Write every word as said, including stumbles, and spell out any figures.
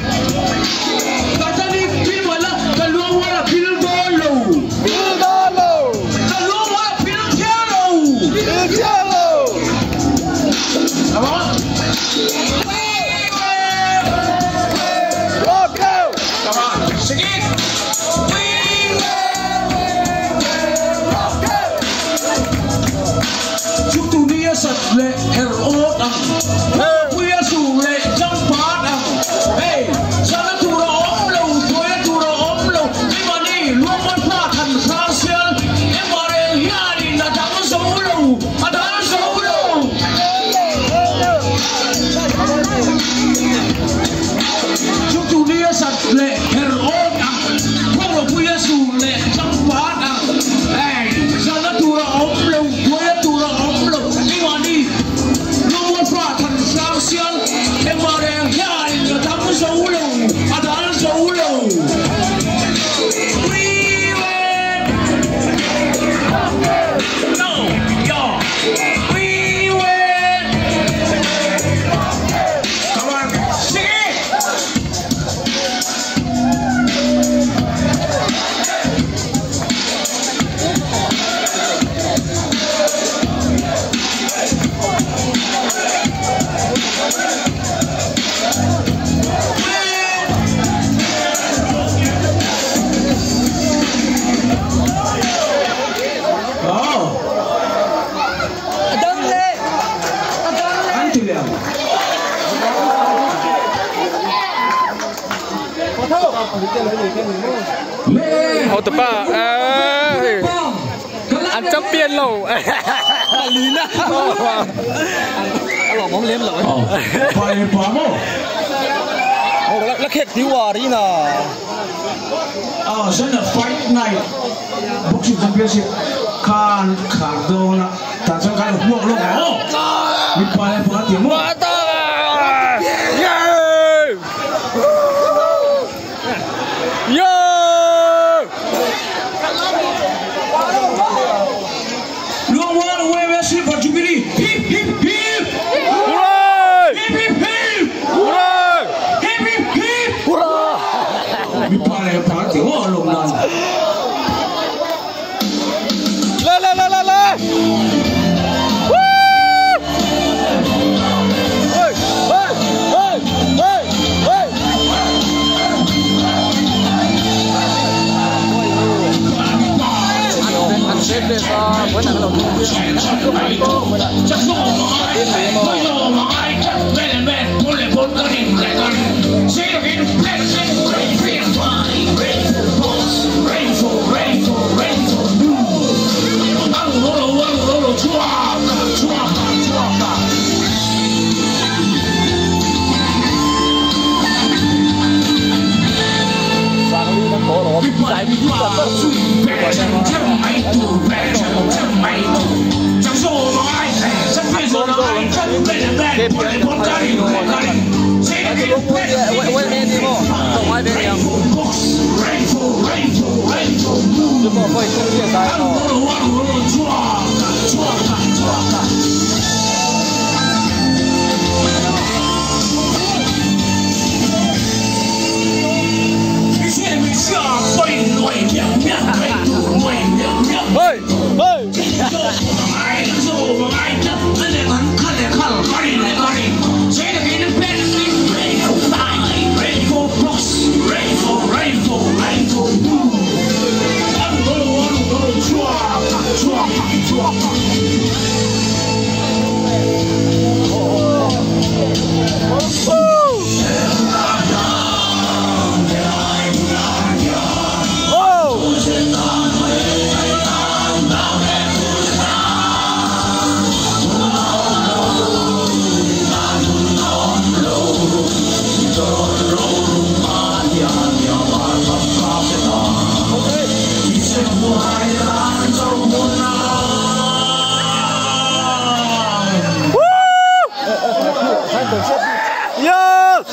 Hậu tập ba, ăn chấp biên lẩu, lín á, ăn lẩu món liếm lẩu, phải quá mô, oh, lắc hết thiếu à đi nè, à, rất là fight này, boxing championship, kan khang đâu nè, ta chẳng cái được mua luôn hả? Mình phải phải tiếng mô. Luangmual W Y M A Jubilee. Hip hip hip. Hooray! Hip hip hip. Hooray! Hip hip hip. Hooray! Mình phải là phải tiếng mô luôn nè. Lên lên lên lên lên. Với nàng đầu tiên chưa phải có mới là chắc số tiên này mà giải bị là tốt Hey! Hey! Yes!